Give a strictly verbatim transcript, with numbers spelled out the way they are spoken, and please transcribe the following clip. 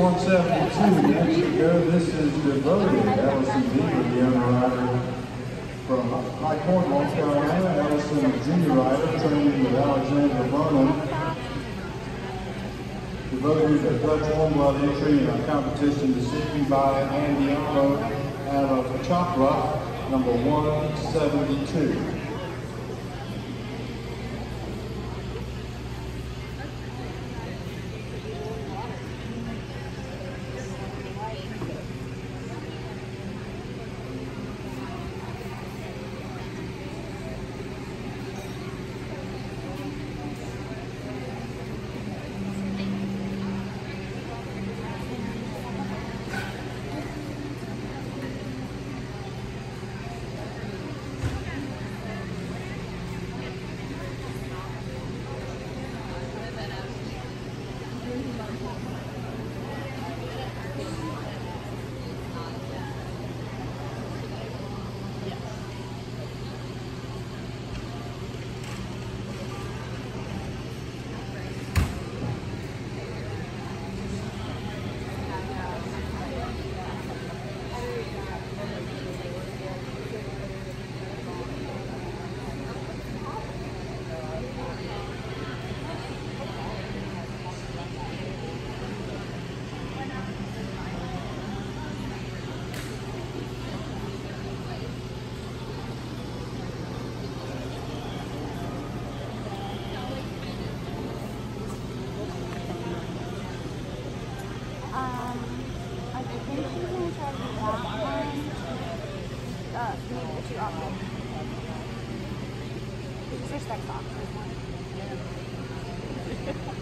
one seventy-two, next to go, this is devoted. Ellison Beaver, the underwriter from High Point, North Carolina. Ellison, junior rider, training with Alexander Vernon. Devoted a Dutch warm blood entry in a competition decision by Andiano out of Chopra, number one seventy-two. Uh, maybe the two options. Switch that box.